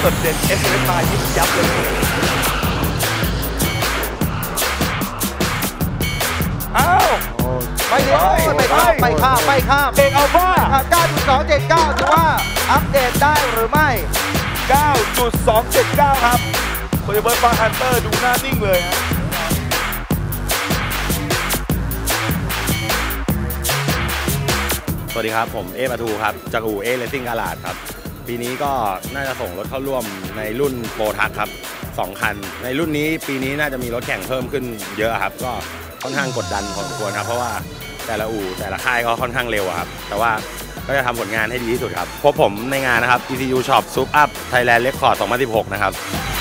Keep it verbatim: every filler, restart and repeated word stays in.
สดเด่น เอส เอ็ม มายิบยับเลยอ้าวไม่เลี้ยวไปข้ามไปข้ามไปข้ามเอกอัลฟาเก้าจุดสองเจ็ดเก้าถือว่าอัปเดตได้หรือไม่เก้าจุดสองเจ็ดเก้า ครับโคเบิร์ตฟาฮันเตอร์ดูหน้านิ่งเลยฮะสวัสดีครับผมเอปาทูครับจากอู่เอเลสซิ่งกาลาดครับปีนี้ก็น่าจะส่งรถเข้าร่วมในรุ่นโปรทักครับสองคันในรุ่นนี้ปีนี้น่าจะมีรถแข่งเพิ่มขึ้นเยอะครับก็ค่อนข้างกดดันพอสมควรครับเพราะว่าแต่ละอู่แต่ละค่ายก็ค่อนข้างเร็วครับแต่ว่าก็จะทำผลงานให้ดีที่สุดครับพบผมในงานนะครับ อี ซี ยู Shop Soup Up Thailand Record สองพันสิบหกนะครับ